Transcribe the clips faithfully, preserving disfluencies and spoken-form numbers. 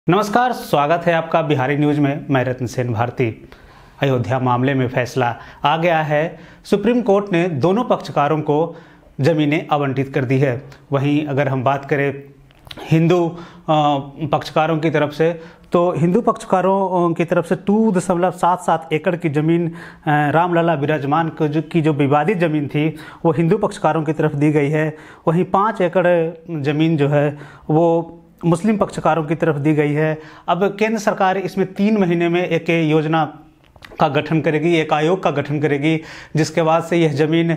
नमस्कार, स्वागत है आपका बिहारी न्यूज में। मैं रत्न सेन भारती। अयोध्या मामले में फैसला आ गया है। सुप्रीम कोर्ट ने दोनों पक्षकारों को जमीनें आवंटित कर दी है। वहीं अगर हम बात करें हिंदू पक्षकारों की तरफ से, तो हिंदू पक्षकारों की तरफ से टू दशमलव सात सात एकड़ की ज़मीन रामलला विराजमान की जो विवादित ज़मीन थी वो हिंदू पक्षकारों की तरफ दी गई है। वहीं पाँच एकड़ ज़मीन जो है वो मुस्लिम पक्षकारों की तरफ दी गई है। अब केंद्र सरकार इसमें तीन महीने में एक योजना का गठन करेगी, एक आयोग का गठन करेगी, जिसके बाद से यह ज़मीन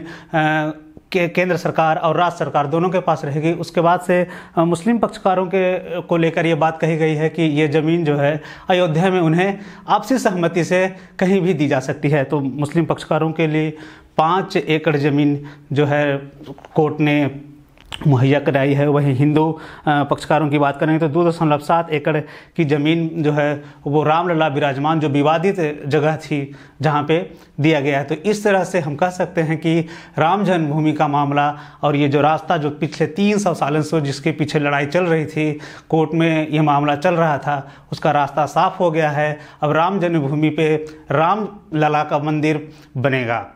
के केंद्र सरकार और राज्य सरकार दोनों के पास रहेगी। उसके बाद से मुस्लिम पक्षकारों के को लेकर ये बात कही गई है कि ये ज़मीन जो है अयोध्या में उन्हें आपसी सहमति से कहीं भी दी जा सकती है। तो मुस्लिम पक्षकारों के लिए पाँच एकड़ ज़मीन जो है कोर्ट ने मुहैया कराई है। वहीं हिंदू पक्षकारों की बात करें तो दो दशमलव सात एकड़ की ज़मीन जो है वो रामलला विराजमान जो विवादित जगह थी जहाँ पे दिया गया है। तो इस तरह से हम कह सकते हैं कि राम जन्मभूमि का मामला और ये जो रास्ता जो पिछले तीन सौ सालों से जिसके पीछे लड़ाई चल रही थी, कोर्ट में ये मामला चल रहा था, उसका रास्ता साफ हो गया है। अब राम जन्मभूमि पे रामलला का मंदिर बनेगा।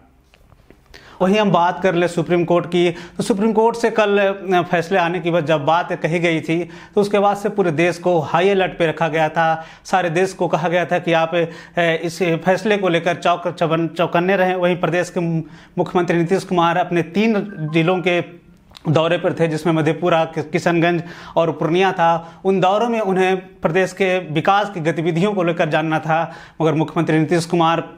वहीं हम बात कर ले सुप्रीम कोर्ट की, तो सुप्रीम कोर्ट से कल फैसले आने की बाद जब बात कही गई थी तो उसके बाद से पूरे देश को हाई अलर्ट पे रखा गया था। सारे देश को कहा गया था कि आप इस फैसले को लेकर चौक चौबन चौकन्ने रहें। वहीं प्रदेश के मुख्यमंत्री नीतीश कुमार अपने तीन जिलों के दौरे पर थे, जिसमें मधेपुरा, किशनगंज और पूर्णिया था। उन दौरों में उन्हें प्रदेश के विकास की गतिविधियों को लेकर जानना था, मगर मुख्यमंत्री नीतीश कुमार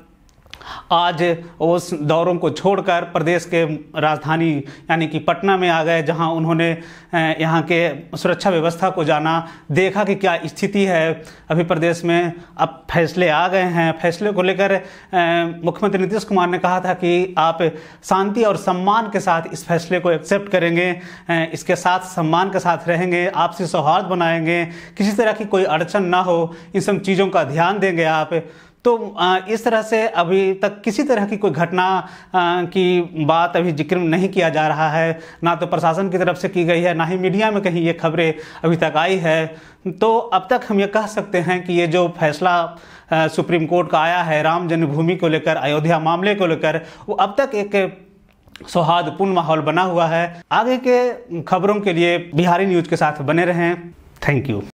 आज उस दौरों को छोड़कर प्रदेश के राजधानी यानी कि पटना में आ गए, जहां उन्होंने यहां के सुरक्षा व्यवस्था को जाना, देखा कि क्या स्थिति है अभी प्रदेश में। अब फैसले आ गए हैं। फैसले को लेकर मुख्यमंत्री नीतीश कुमार ने कहा था कि आप शांति और सम्मान के साथ इस फैसले को एक्सेप्ट करेंगे, इसके साथ सम्मान के साथ रहेंगे, आपसी सौहार्द बनाएंगे, किसी तरह की कोई अड़चन ना हो, इन सब चीज़ों का ध्यान देंगे आप। तो इस तरह से अभी तक किसी तरह की कोई घटना की बात अभी जिक्र नहीं किया जा रहा है, ना तो प्रशासन की तरफ से की गई है, ना ही मीडिया में कहीं ये खबरें अभी तक आई है। तो अब तक हम ये कह सकते हैं कि ये जो फैसला सुप्रीम कोर्ट का आया है राम जन्मभूमि को लेकर, अयोध्या मामले को लेकर, वो अब तक एक सौहार्दपूर्ण माहौल बना हुआ है। आगे के खबरों के लिए बिहारी न्यूज़ के साथ बने रहें। Thank you.